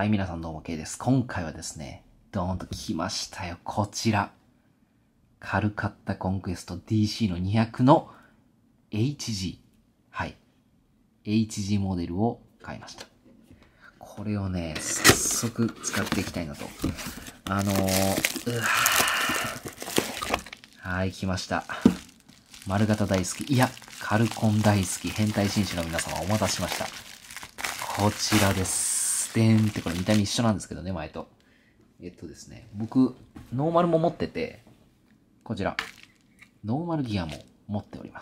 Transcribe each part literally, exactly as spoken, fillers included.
はい、皆さんどうも K です。今回はですね、ドーンと来ましたよ。こちら。カルカッタコンクエスト ディーシー のにひゃくの エイチジー。はい。エイチジー モデルを買いました。これをね、早速使っていきたいなと。あのー、うわはい、来ました。丸型大好き。いや、カルコン大好き。変態紳士の皆様お待たせしました。こちらです。でーんってこれ見た目一緒なんですけどね、前と。えっとですね、僕、ノーマルも持ってて、こちら、ノーマルギアも持っております。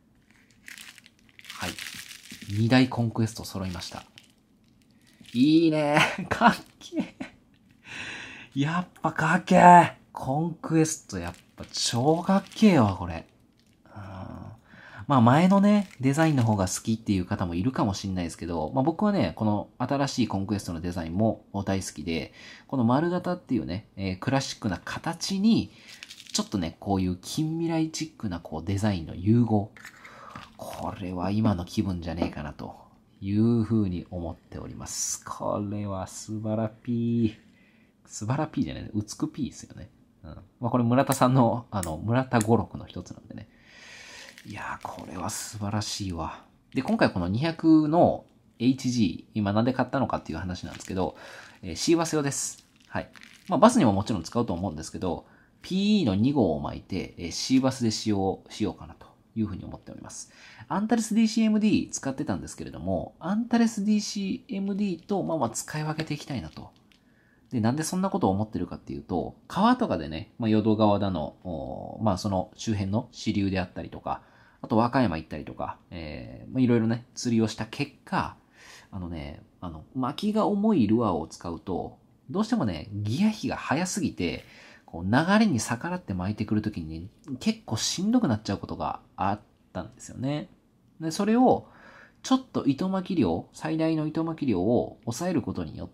はい。にだいコンクエスト揃いました。いいねー。かっけー。やっぱかっけー。コンクエストやっぱ超かっけーわ、これ。まあ前のね、デザインの方が好きっていう方もいるかもしれないですけど、まあ僕はね、この新しいコンクエストのデザインも大好きで、この丸型っていうね、えー、クラシックな形に、ちょっとね、こういう近未来チックなこうデザインの融合。これは今の気分じゃねえかなというふうに思っております。これは素晴らぴー。素晴らぴーじゃないね。うつくぴーですよね。うん。まあこれ村田さんの、あの、村田語録の一つなんでね。いやー、これは素晴らしいわ。で、今回このにひゃくの エイチジー、今なんで買ったのかっていう話なんですけど、えー、シーバス用です。はい。まあ、バスにももちろん使うと思うんですけど、ピーイー のに号を巻いて、えー、シーバスで使用しようかなというふうに思っております。アンタレス ディーシーエムディー 使ってたんですけれども、アンタレス ディーシーエムディー とまあまあ使い分けていきたいなと。で、なんでそんなことを思ってるかっていうと、川とかでね、まあ、淀川だの、まあその周辺の支流であったりとか、あと和歌山行ったりとか、えー、まあいろいろね、釣りをした結果、あのね、あの、巻きが重いルアーを使うと、どうしてもね、ギア比が速すぎて、こう流れに逆らって巻いてくるときに、ね、結構しんどくなっちゃうことがあったんですよね。で、それを、ちょっと糸巻き量、最大の糸巻き量を抑えることによって、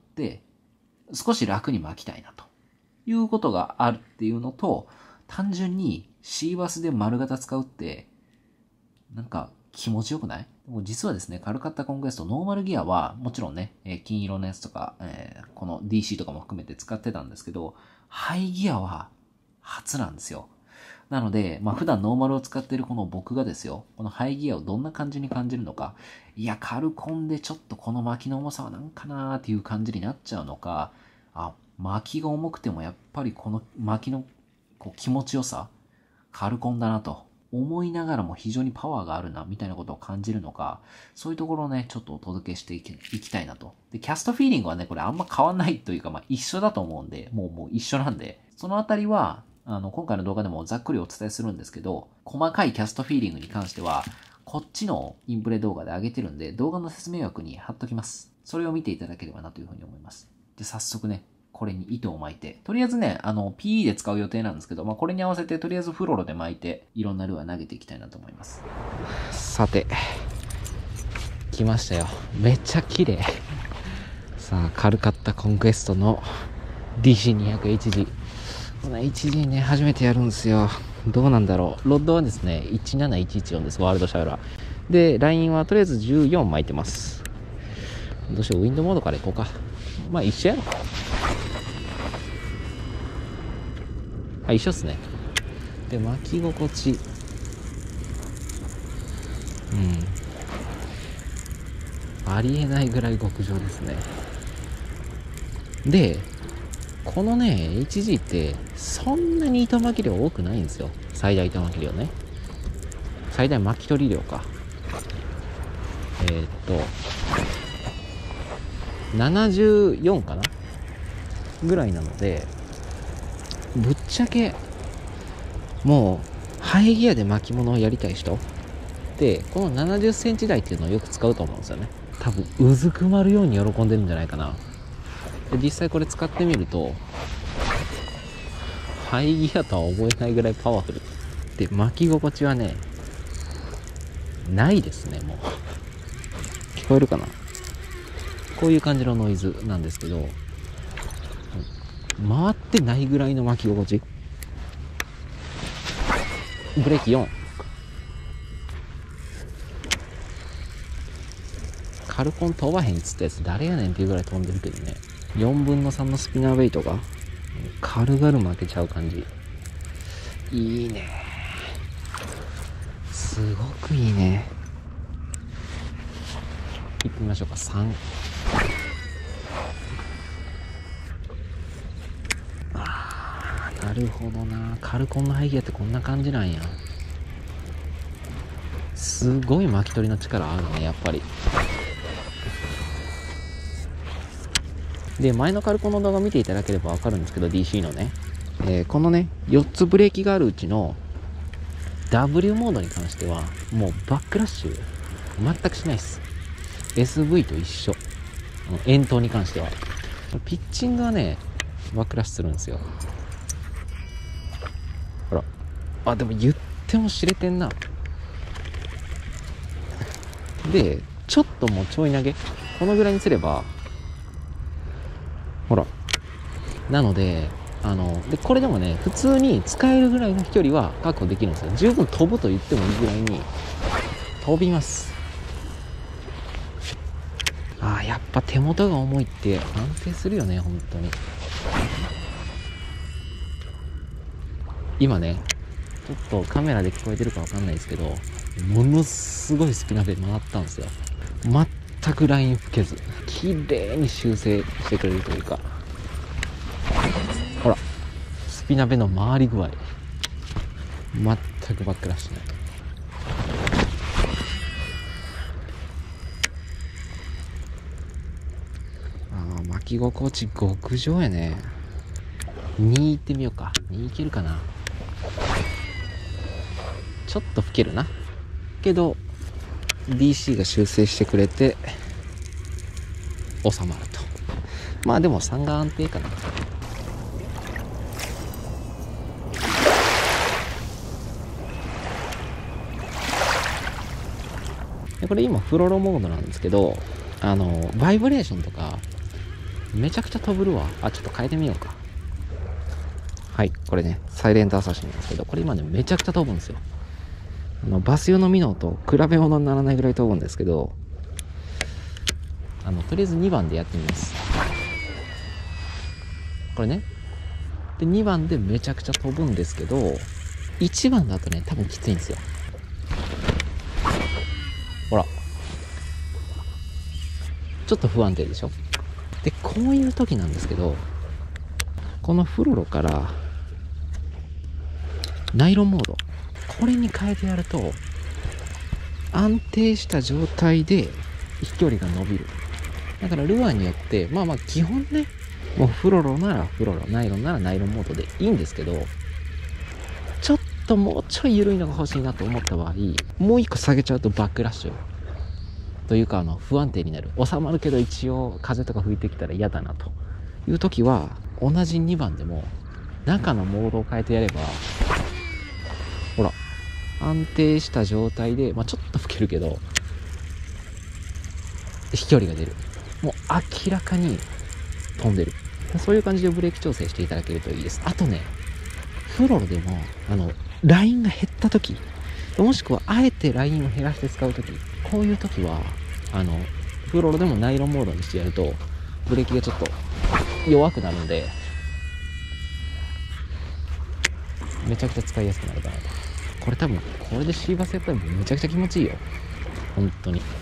少し楽に巻きたいなということがあるっていうのと、単純にシーバスで丸型使うって、なんか気持ちよくない？でも実はですね、カルカッタコンクエストノーマルギアはもちろんね、えー、金色のやつとか、えー、この ディーシー とかも含めて使ってたんですけど、ハイギアは初なんですよ。なので、まあ普段ノーマルを使っているこの僕がですよ、このハイギアをどんな感じに感じるのか、いや、カルコンでちょっとこの巻きの重さはなんかなーっていう感じになっちゃうのか、あ、巻きが重くてもやっぱりこの巻きのこう気持ちよさ、カルコンだなと思いながらも非常にパワーがあるなみたいなことを感じるのか、そういうところをね、ちょっとお届けしていき、いきたいなと。で、キャストフィーリングはね、これあんま変わんないというか、まあ一緒だと思うんで、もうもう一緒なんで、そのあたりは、あの、今回の動画でもざっくりお伝えするんですけど、細かいキャストフィーリングに関しては、こっちのインプレ動画で上げてるんで、動画の説明枠に貼っときます。それを見ていただければなというふうに思います。で、早速ね、これに糸を巻いて、とりあえずね、あの、ピーイー で使う予定なんですけど、まあ、これに合わせてとりあえずフロロで巻いて、いろんなルアー投げていきたいなと思います。さて、来ましたよ。めっちゃ綺麗。さあ、カルカッタコンクエストの ディーシーにひゃくエイチジー。この エイチジー ね、初めてやるんですよ。どうなんだろう。ロッドはですね、いちなないちいちよんです。ワールドシャウラー。で、ラインはとりあえずじゅうよん巻いてます。どうしよう、ウィンドモードからいこうか。まあ、一緒やろ。あ、一緒っすね。で、巻き心地。うん。ありえないぐらい極上ですね。で、このね、エイチジー って、そんなに糸巻き量多くないんですよ。最大糸巻き量ね。最大巻き取り量か。えー、っと、ななじゅうよんかなぐらいなので、ぶっちゃけ、もう、ハイギアで巻物をやりたい人で、このななじゅっセンチ台っていうのをよく使うと思うんですよね。多分、うずくまるように喜んでるんじゃないかな。で、実際これ使ってみると、ハイギアとは思えないぐらいパワフル。で、巻き心地はね、ないですね、もう。聞こえるかな？こういう感じのノイズなんですけど、回ってないぐらいの巻き心地。ブレーキよん。 カルコン飛ばへんっつったやつ誰やねんっていうぐらい飛んでるけどね。よんぶんのさんのスピナーウェイトが軽々負けちゃう感じ。いいね、すごくいいね。いってみましょうか。さん。あー、なるほどな。カルコンの背景ってこんな感じなんや。すごい巻き取りの力あるね、やっぱり。で、前のカルコンの動画見ていただければわかるんですけど、 ディーシー のね、えー、このねよっつブレーキがあるうちの ダブリュー モードに関してはもうバックラッシュ全くしないです。 エスブイ と一緒。遠投に関してはピッチングはねバックラッシュするんですよ。ほら、あ、でも言っても知れてんな。でちょっともうちょい投げこのぐらいにすれば、ほら、なのであのでこれでもね普通に使えるぐらいの飛距離は確保できるんですよ。十分飛ぶと言ってもいいぐらいに飛びます。あー、やっぱ手元が重いって安定するよね、本当に。今ねちょっとカメラで聞こえてるかわかんないですけど、ものすごいスピナベ回ったんですよ。全くライン吹けず綺麗に修正してくれるというか、ほらスピナベの回り具合全くバックラッシュない。あー、巻き心地極上やね。に行ってみようか。にいけるかな。ちょっと吹けるなけど ディーシー が修正してくれて収まると。まあでもさんが安定かな。でこれ今フロロモードなんですけど、あのバイブレーションとかめちゃくちゃ飛ぶるわ。あ、ちょっと変えてみようか。はい、これねサイレントアサシンなんですけど、これ今ねめちゃくちゃ飛ぶんですよ。あのバス用のミノと比べ物にならないぐらい飛ぶんですけど、あのとりあえずにばんでやってみます。これねでにばんでめちゃくちゃ飛ぶんですけど、いちばんだとね多分きついんですよ。ほらちょっと不安定でしょ。でこういう時なんですけど、このフロロからナイロンモードこれに変えてやると安定した状態で飛距離が伸びる。だからルアーによってまあまあ基本ね、もうフロロならフロロ、ナイロンならナイロンモードでいいんですけど、ちょっともうちょい緩いのが欲しいなと思った場合、もう一個下げちゃうとバックラッシュというか、あの不安定になる。収まるけど一応風とか吹いてきたら嫌だなという時は、同じにばんでも中のモードを変えてやれば、ほら安定した状態で、まあ、ちょっと吹けるけど飛距離が出る。もう明らかに飛んでる。そういう感じでブレーキ調整していただけるといいです。あとねフロロでもあのラインが減った時、もしくはあえてラインを減らして使う時、こういう時はあのフロロでもナイロンモードにしてやるとブレーキがちょっと弱くなるんで、めちゃくちゃ使いやすくなるかなと。これ多分これでシーバスやったらめちゃくちゃ気持ちいいよ本当に。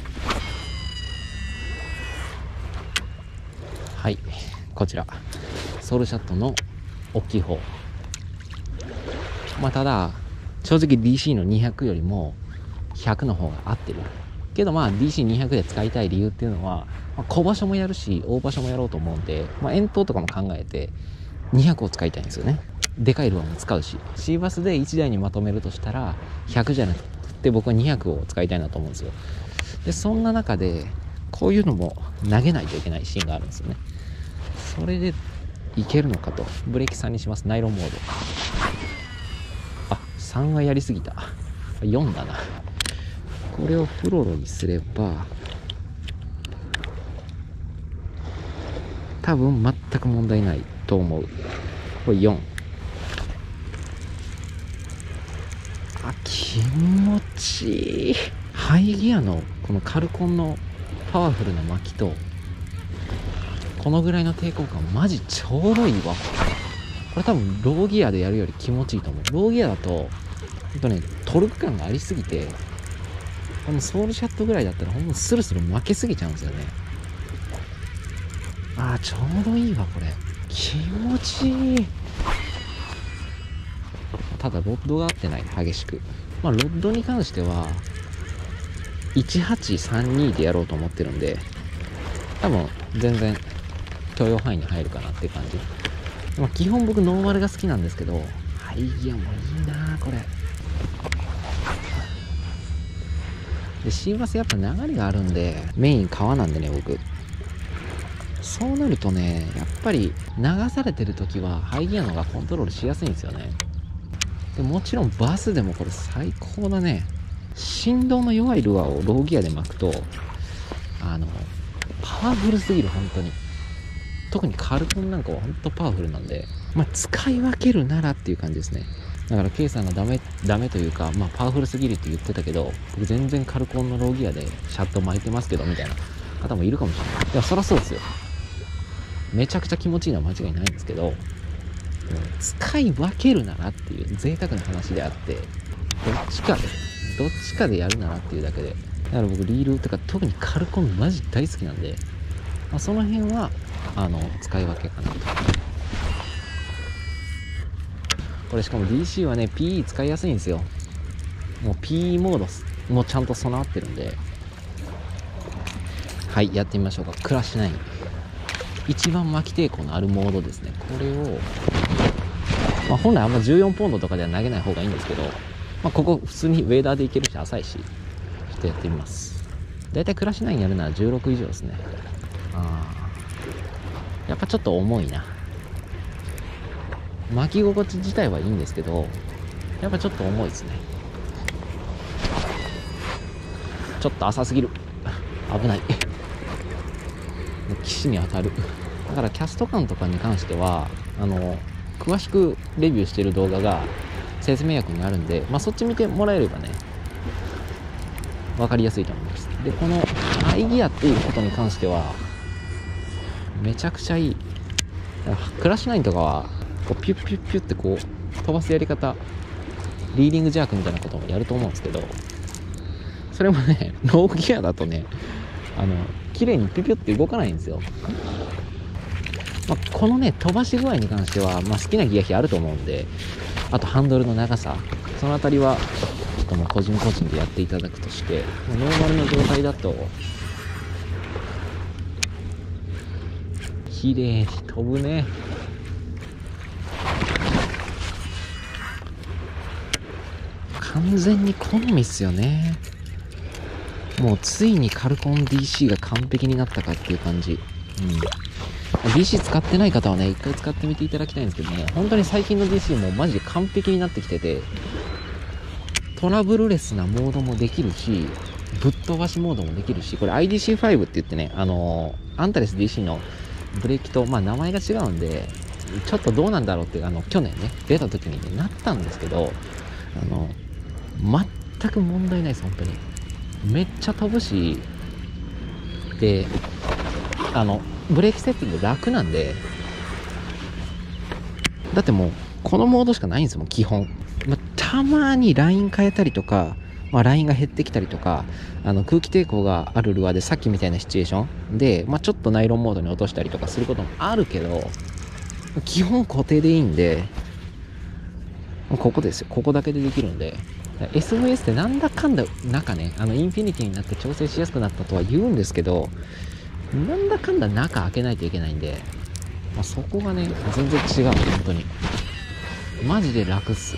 はい、こちらソルシャットの大きい方。まあただ正直 ディーシー のにひゃくよりもひゃくの方が合ってるけど、まあ ディーシーにひゃく で使いたい理由っていうのは、まあ、小場所もやるし大場所もやろうと思うんで、まあ、遠投とかも考えてにひゃくを使いたいんですよね。でかいルアーも使うし、シーバスでいちだいにまとめるとしたらひゃくじゃなくて僕はにひゃくを使いたいなと思うんですよ。でそんな中でこういうのも投げないといけないシーンがあるんですよね。それでいけるのかと。ブレーキさんにします。ナイロンモード。あ、さんはやりすぎた。よんだな。これをフロロにすれば多分全く問題ないと思う。これよん。あ、気持ちいい。ハイギアのこのカルコンのパパワフルな巻きとこのぐらいの抵抗感マジちょうどいいわ。これ多分ローギアでやるより気持ちいいと思う。ローギアだとほんとねトルク感がありすぎて、このソウルシャットぐらいだったらほんとスルスル負けすぎちゃうんですよね。あーちょうどいいわこれ、気持ちいい。ただロッドが合ってない、激しく。まあロッドに関してはいちはちさんにでやろうと思ってるんで、多分全然許容範囲に入るかなって感じ。まあ、基本僕ノーマルが好きなんですけど、ハイギアもいいなこれで。シーバスやっぱ流れがあるんで、メイン川なんでね僕、そうなるとねやっぱり流されてる時はハイギアの方がコントロールしやすいんですよね。でもちろんバスでもこれ最高だね。振動の弱いルアーをローギアで巻くとあのパワフルすぎる本当に。特にカルコンなんかは本当パワフルなんで、まあ使い分けるならっていう感じですね。だから K さんがダメダメというか、まあパワフルすぎるって言ってたけど、僕全然カルコンのローギアでシャット巻いてますけどみたいな方もいるかもしれない。いやそりゃそうですよ。めちゃくちゃ気持ちいいのは間違いないんですけど、使い分けるならっていう贅沢な話であって、どっちかでどっちかでやるならっていうだけで。だから僕リールとか特にカルコンマジ大好きなんで、まあ、その辺はあの使い分けかなと。これしかも ディーシー はね ピーイー 使いやすいんですよ。もう ピーイー モードもちゃんと備わってるんで。はいやってみましょうか。クラッシュナイン一番巻き抵抗のあるモードですね。これを、まあ、本来あんまじゅうよんポンドとかでは投げない方がいいんですけど、まあ、ここ普通にウェーダーでいけるし浅いし、ちょっとやってみます。だいたいクラッシュナインやるならじゅうろく以上ですね。あーやっぱちょっと重いな。巻き心地自体はいいんですけど、やっぱちょっと重いですね。ちょっと浅すぎる。危ない。岸に当たる。だからキャスト感とかに関してはあの詳しくレビューしてる動画が説明訳にあるんで、まあ、そっち見てもらえればね分かりやすいと思います。でこのハイギアっていうことに関してはめちゃくちゃいい。クラッシュナインとかはこうピュッピュッピュッってこう飛ばすやり方、リーディングジャークみたいなこともやると思うんですけど、それもねローギアだとねあの綺麗にピュピュって動かないんですよ。まあ、このね飛ばし具合に関しては、まあ、好きなギア比あると思うんで、あとハンドルの長さ、そのあたりはちょっともう個人個人でやっていただくとして、ノーマルの状態だと綺麗に飛ぶね。完全に好みっすよね。もうついにカルコン ディーシー が完璧になったかっていう感じ。うん。ディーシー 使ってない方はね、一回使ってみていただきたいんですけどね、本当に最近の ディーシー もマジで完璧になってきてて、トラブルレスなモードもできるし、ぶっ飛ばしモードもできるし、これ アイディーシーファイブ って言ってね、あのー、アンタレス ディーシー のブレーキと、まあ名前が違うんで、ちょっとどうなんだろうって、あの、去年ね、出た時にね、なったんですけど、あの、全く問題ないです、本当に。めっちゃ飛ぶし、で、あの、ブレーキセッティング楽なんで、だってもう、このモードしかないんですもん、基本。まあ、たまにライン変えたりとか、まあ、ラインが減ってきたりとか、あの空気抵抗があるルアーでさっきみたいなシチュエーションで、まあ、ちょっとナイロンモードに落としたりとかすることもあるけど、基本固定でいいんで、ここですよ、ここだけでできるんで、エスブイエス ってなんだかんだ中ね、あのインフィニティになって調整しやすくなったとは言うんですけど、なんだかんだ中開けないといけないんで、まあ、そこがね全然違う、本当にマジで楽っす。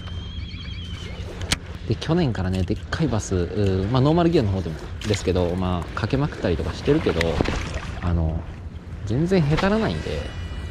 で去年からねでっかいバス、まあノーマルギアの方でもですけど、まあかけまくったりとかしてるけど、あの全然へたらないんで、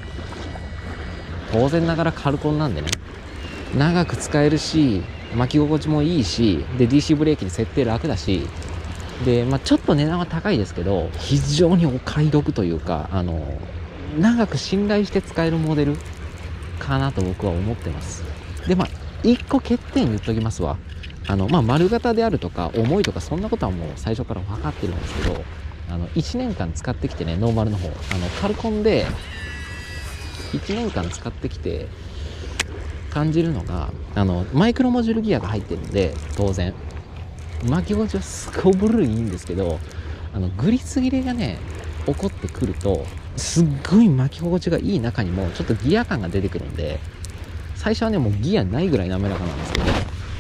当然ながらカルコンなんでね、長く使えるし、巻き心地もいいし、で ディーシー ブレーキで設定楽だし、で、まあ、ちょっと値段は高いですけど、非常にお買い得というか、あの長く信頼して使えるモデルかなと僕は思ってます。で、まあいっこ欠点言っときますわ。あの、まあ、丸型であるとか重いとかそんなことはもう最初から分かってるんですけど、 あの、いちねんかん使ってきてね、ノーマルの方。あの、カルコンで、いちねんかん使ってきて、感じるのが、あの、マイクロモジュールギアが入ってるんで、当然。巻き心地はすこぶるいいんですけど、あの、グリス切れがね、起こってくると、すっごい巻き心地がいい中にも、ちょっとギア感が出てくるんで、最初はね、もうギアないぐらい滑らかなんですけど、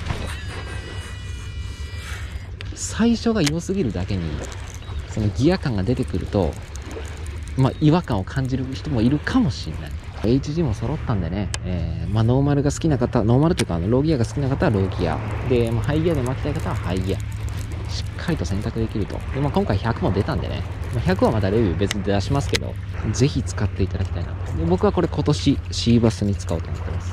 最初が良すぎるだけに、そのギア感が出てくると、まあ、違和感を感じる人もいるかもしれない。エイチジー も揃ったんでね、えー、まあ、ノーマルが好きな方、ノーマルというか、あの、ローギアが好きな方はローギア。で、まあ、ハイギアで巻きたい方はハイギア。しっかりと選択できると。で、まあ、今回ひゃくも出たんでね、まあ、ひゃくはまたレビュー別で出しますけど、ぜひ使っていただきたいなと。で、僕はこれ今年 C バスに使おうと思ってます。